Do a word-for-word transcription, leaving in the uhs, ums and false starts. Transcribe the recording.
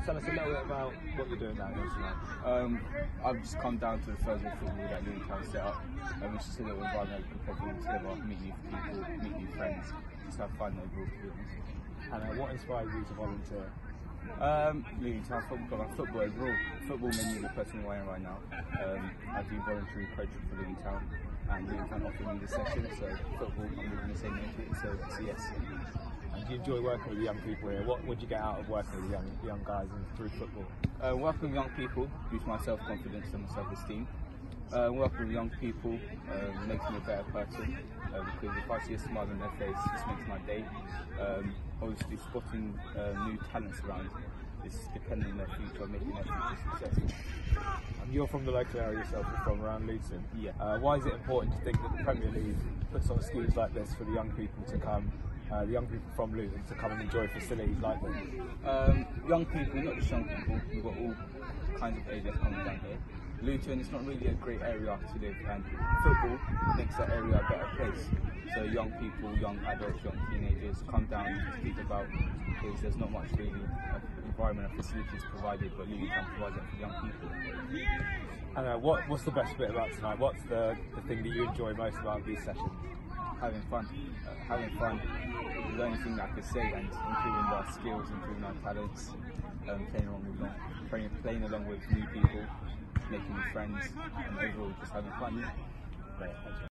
just tell us a little bit about what you're doing down here tonight? Um, I've just come down to the Thursday football that Luton set up. Um, it's just a little environment we can pop all together, meet new people, meet new friends, just have fun overall, to be honest. And uh, what inspired you to volunteer? Um, Luton Football Club and football overall. Football mainly the person who I am right now. Um, I do voluntary coaching for Luton Town, and Luton offered me this session, so football, I'm moving the same into it, so, so yes. And do you enjoy working with the young people here? What would you get out of working with young young guys and through football? Uh, working with young people boosts my self-confidence and my self-esteem. Uh, working with young people uh, makes me a better person, uh, because if I see a smile on their face, it just makes my day. Um, obviously spotting uh, new talents around is depending on their future, making their future successful. And you're from the local area yourself, you're from around Luton. Yeah. Uh, why is it important to think that the Premier League puts on schemes like this for the young people to come, uh, the young people from Luton to come and enjoy facilities like this? Um, young people, not just young people, we've got all kinds of ages coming down here. Luton is not really a great area to live, and football makes that area a better place. So young people, young adults, young teenagers come down and speak about, because there's not much really uh, environment and facilities provided, but Luton can provide that for young people. And uh, what, what's the best bit about tonight? What's the, the thing that you enjoy most about these sessions? Having fun. Uh, having fun is the only thing that I could say, and improving our skills, improving our talents, um, playing along with long, playing, playing along with new people, making new friends, and overall just having fun. Great, thank you.